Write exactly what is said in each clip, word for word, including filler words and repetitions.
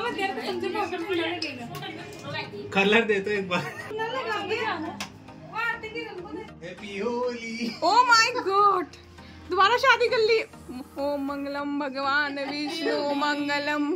Colour दे तो एक बार। ओह my God, दोबारा शादी कर ली। ओम मंगलम भगवान विष्णु मंगलम।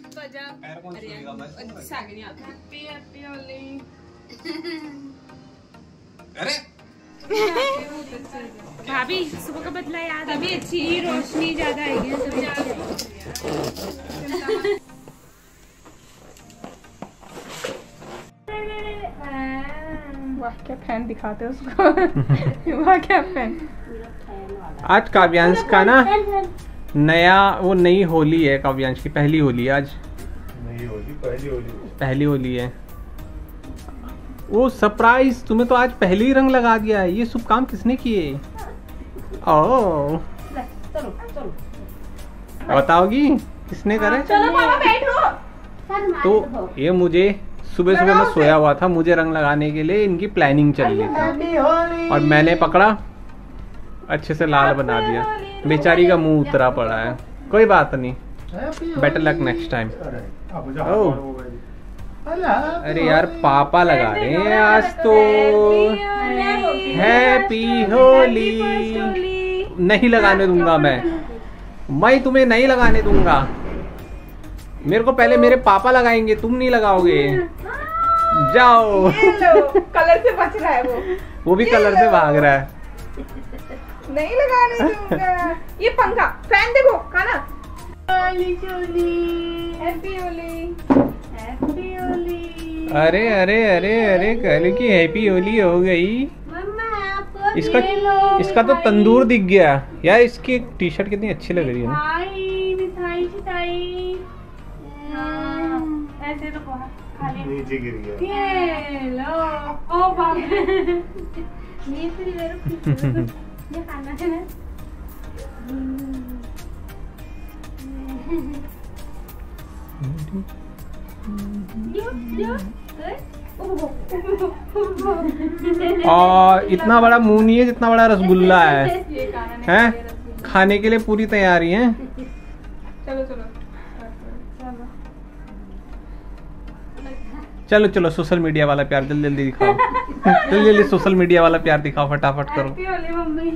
अरे भाभी सुबह का बदला याद, अभी अच्छी रोशनी ज्यादा आएगी। वाह क्या फैन दिखाते उसको। वाह क्या फैन। आज काव्यांश का ना नया वो नई होली है। काव्यांश की पहली होली है आज। नई होली पहली होली पहली होली है। वो सरप्राइज, तुम्हें तो आज पहले ही रंग लगा दिया है। ये शुभ काम किसने किए? ओह बताओगी किसने करे? चलो पापा बैठो। तो ये मुझे सुबह सुबह मैं सोया हुआ था, मुझे रंग लगाने के लिए इनकी प्लानिंग चल रही थी और मैंने पकड़ा, अच्छे से लाल बना दिया। बेचारी का मुंह उतरा पड़ा है। कोई बात नहीं, बेटर लक नेक्स्ट टाइम। अरे यार पापा लगा रहे हैं आज तो। हैप्पी होली। नहीं लगाने दूंगा मैं मैं तुम्हें नहीं लगाने दूंगा। मेरे को पहले मेरे पापा लगाएंगे, तुम नहीं लगाओगे। जाओ। कलर से बच रहा है वो वो भी कलर से भाग रहा है। नहीं लगाने दूंगा। ये पंखा फैन देखो खाना। हैप्पी होली। हैप्पी होली। अरे अरे अरे अरे कल की हैप्पी होली हो गई। इसका इसका तो तंदूर दिख गया यार। इसकी टी शर्ट कितनी अच्छी लग रही है ना। मिठाई मिठाई ऐसे तो नीचे गिर गया। ये लो। ओ बाप ये फिर ये खाना है ना। और इतना बड़ा मुंह नहीं है जितना बड़ा रसगुल्ला है। हैं खाने के लिए पूरी तैयारी है। चलो चलो चलो चलो सोशल मीडिया वाला प्यार जल्दी जल्दी दिखाओ। जल्दी जल्दी सोशल मीडिया वाला प्यार दिखाओ, फटाफट करो। Happy Holi mummy.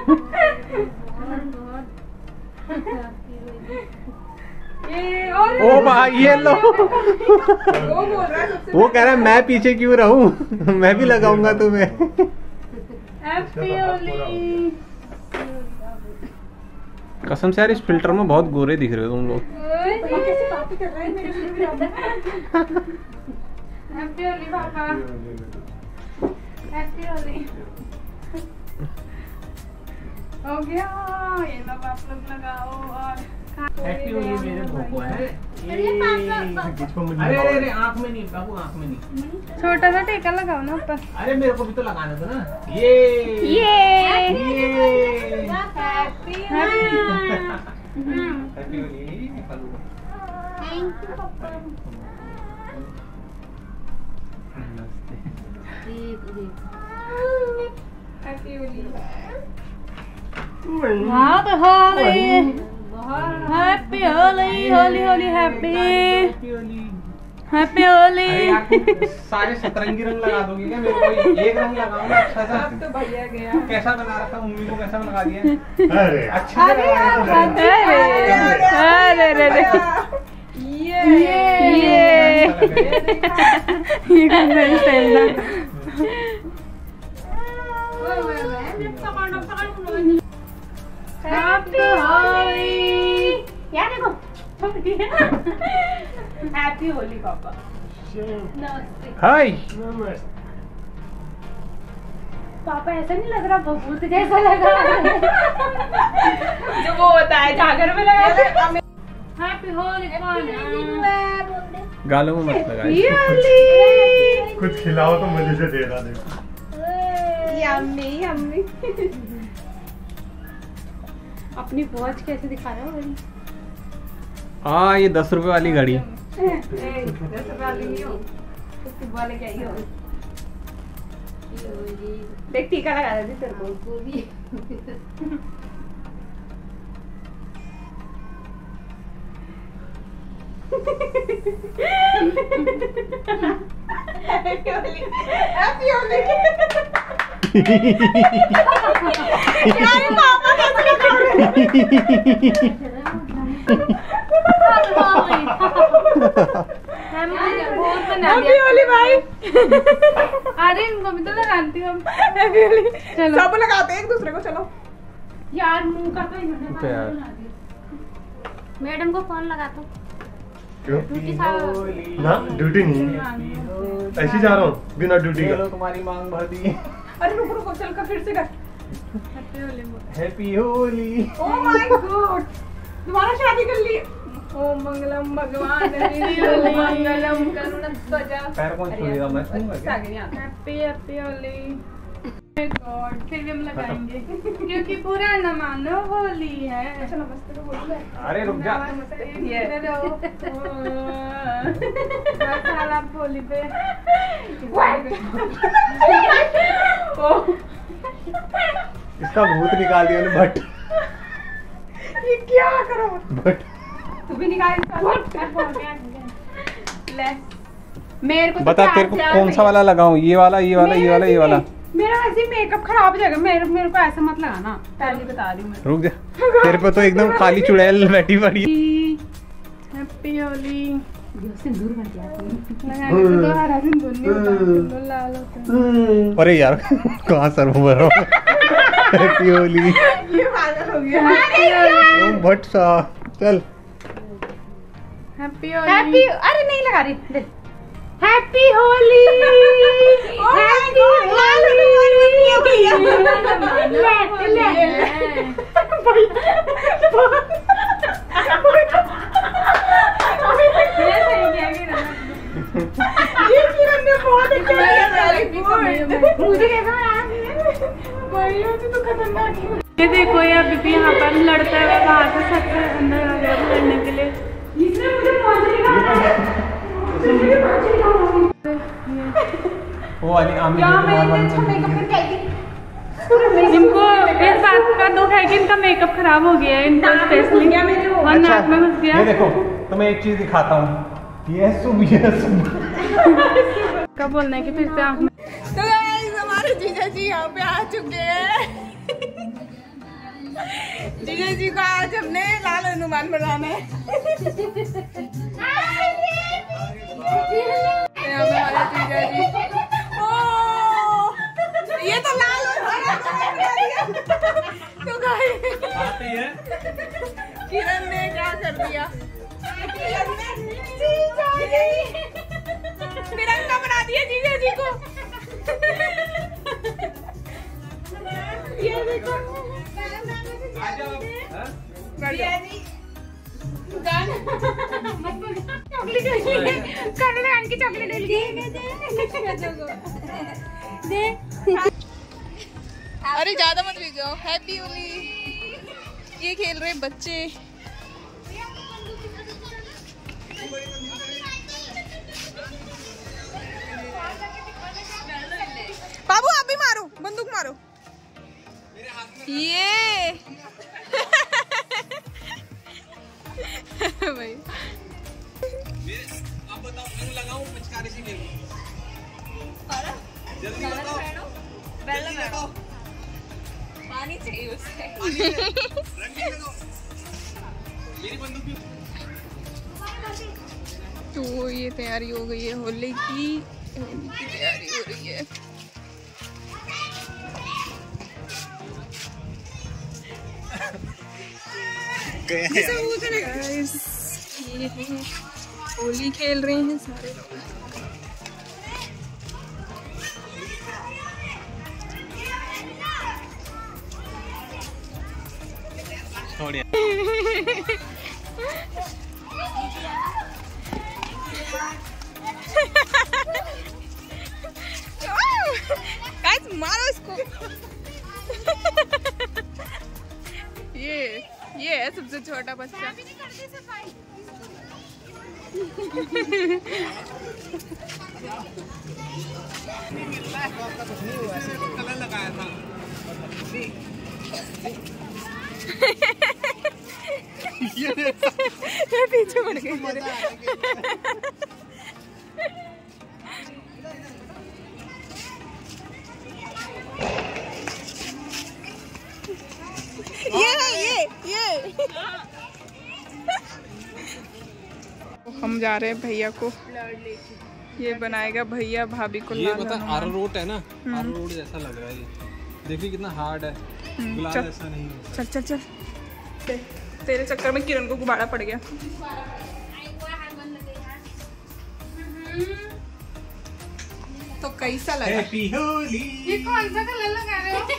ये और ओ भाई ये लो। वो बोल रहा है सबसे वो कह रहा है मैं पीछे क्यों रहूं, मैं भी लगाऊंगा तुम्हें। हैप्पी होली। कसम से यार इस फिल्टर में बहुत गोरे दिख रहे हो तुम लोग। कैसे बातें कर रहे हैं मेरे से। हैप्पी होली पापा। हैप्पी होली। हो गया। ये लोग आप लोग लगाओ और हैप्पी होली मेरे भोको है। अरे अरे अरे आँख में नहीं बाबू, आँख में नहीं। छोटा सा टीका लगाओ ना ऊपर। अरे मेरे को भी तो लगाना था ना। ये ये ये happy happy Holi. Thank you पापा। Happy Holi. Happy Holi. Happy Holi. Holi Holi happy happy Holi. अरे यार सारे सतरंगी रंग लगा दोगे क्या? मेरे को एक रंग लगाओ ना अच्छा सा। अब तो भैया गया। कैसा बना रखा मम्मी को, कैसा लगा दिया? अरे अच्छा से लगाया तो है। अरे अरे अरे ये ये ये गंदा स्टाइल था। हैप्पी होली। यार देखो हैप्पी होली पापा। नमस्ते हाय। पापा ऐसा नहीं लग रहा भभूत जैसा लगा जो वो होता है जागर में लगा थे। हैप्पी होली। गालों में मत लगाइए। ये होली। कुछ खिलाओ तो मुझे से दे रहा देखो। Yummy yummy. अपनी वॉच कैसे दिखा रहा है? हाँ ये दस रुपए वाली घड़ी। दस रुपए वाली नहीं हो, फिफ्टी वाले क्या ही हो। देख टीका लगा रही थी तेरे को। Happy Holi, happy Holi. यार पापा कैसे लगा रहे हैं? हैप्पी होली भाई। अरे इनको भी तो लगाती हूँ। हैप्पी होली। चलो। सब लगाते हैं एक दूसरे को। चलो यार मुंह का तो इन्होंने पे यार। बना दिया। मैडम को फोन लगा दो। क्यों? ड्यूटी साहब ना ड्यूटी नहीं, ऐसे ही जा रहा हूँ बिना ड्यूटी का। तुम्हारी मांग भर दी। अरे रुको रुको, चल कर फिर से कर। हैप्पी होली बोल। Happy Holi. Oh my God, दोबारा शादी कर ली। ओम मंगलम भगवान विष्णु मंगलम करुणध्वजा। पैर कौन छुएगा? मैं छूऊंगा क्या? Happy happy Holi. गॉड फिर भी हम लगाएंगे क्योंकि पूरा न मानो होली है। अच्छा नमस्ते तो बोल रहे। अरे रुक जा। ये बस हाल आप होली पे। इसका भूत निकाल दिया ना भट्ट। ये क्या करो? भट्ट। तू भी निकाल इसका। ले मेरे को तो बता प्यार तेरे को से आ कौन गई। सा वाला लगाऊं? ये वाला, ये वाला, ये वाला, ये वाला? मेरा ऐसे मेकअप खराब हो जाएगा। मेरे मेरे को ऐसा मत लगाना, पहले बता रही हूँ मैं। रुक जा। तेरे पे तो एकदम खाली चुड़ैल बैठी पड़ी है। हैप्पी होली। सिंदूर बन गया। लगाने को तो हरा सिंदूर नहीं होता, सिंदूर लाल होता है। अरे यार कहाँ सर भर रहा हूँ। हैप्पी होली। ये पागल हो गया। ओम भट्ट सा चल। हैप्पी होली। हैप्पी, अरे नहीं लगा रही। दे। हैप्पी होली। हैप्पी ये किरण ने बहुत अच्छा किया। मुझे कैसा तो खतरनाक है। ये देखो ये अभी भी यहाँ पर लड़ता है, वहाँ से सबसे अंदर आ गया लड़ने के लिए। इसने मुझे पहुंचने का वो वाली आमी क्या जो मैं तुम्हारे इतना अच्छा वाली मेकअप में- करके इनको इस बात का दुख है कि इनका मेकअप खराब हो गया है, इनको स्पेशली गया मेरे को। और नाक में घुस गया। ये देखो तुम्हें एक चीज दिखाता हूँ। ये शुभ, ये शुभ। कब बोलना है कि फिर से आँख में। तो गाइस हमारे जीजा जी यहाँ पे आ चुके हैं। जीजा जी को आज हमने लाल हनुमान बनाना है। यहाँ पे हमारे जीजा जी। ओह, ये तो लाल हनुमान बना दिया। तो गाइस किरण ने क्या कर दिया? तिरंगा बना दिया जीजा जी को। ये देखो जीजा जी चॉकलेट की चॉकलेट अरे ज्यादा मत भी जाओ। हैप्पी होली। ये खेल रहे बच्चे। बाबू आप भी मारो, बंदूक मारो। ये भाई आप बताओ क्यों लगाऊं पिचकारी से खेलूं? जल्दी बताओ। जल्दी लगाओ। पानी चाहिए उससे। रंगीन लगाओ। मेरी बंदूक भी। तो ये तैयारी हो गई है होली की। होली की तैयारी हो रही है। Guys, ये है, होली खेल रहे हैं सारे लोग। Guys, मारो इसको। ये ये है सबसे छोटा बच्चा। कलर लगाया था। ये पीछे पड़ गई। ये ये ये हम जा रहे हैं भैया को, ये बनाएगा भैया भाभी को। ये पता अरारोट है ना, अरारोट जैसा लग रहा है ये, देखिए कितना हार्ड है, गुलाब जैसा नहीं है। चल चल चल, तेरे चक्कर में किरण को गुब्बारा पड़ गया। तो कैसा लगा? हैप्पी होली। ये कौन सा कलर लगा रहे हो?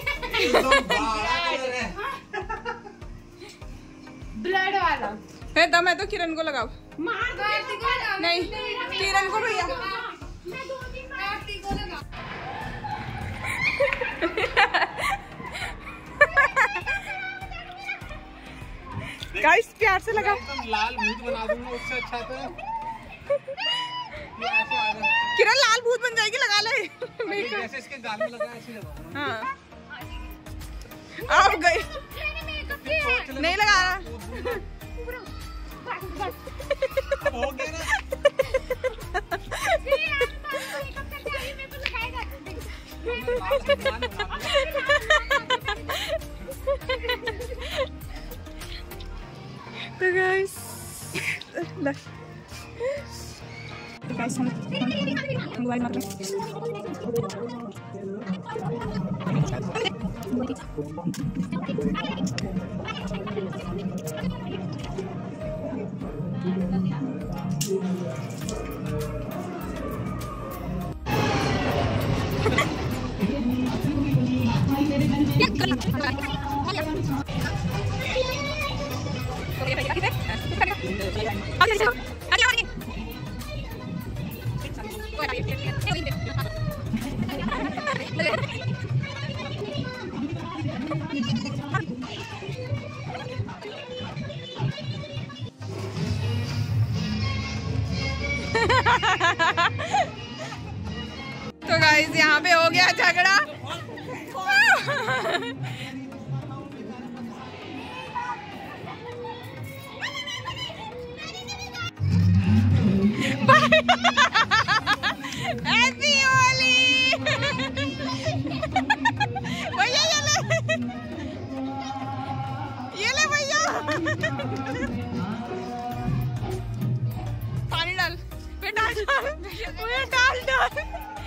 ब्लड वाला है दम है तो किरण को लगाओ। मार दो। नहीं किरण को भैया। मैं दो दिन आरती को लगा। गाइस प्यार से लगाओ। लाल भूत बना दूंगा उससे अच्छा तो। किरण लाल भूत बन जाएगी, लगा ले। जैसे इसके गाल में लगा ऐसे लगाओ। हाँ आप गए नहीं लगा रहा। हो गया ना। तो गाइस गाइस हम मोबाइल मार तो गाइस यहाँ पे हो गया झगड़ा। हैप्पी होली। भैया ये ले, ये ले भैया। पानी डाल, पे डाल डाल, डाल डाल।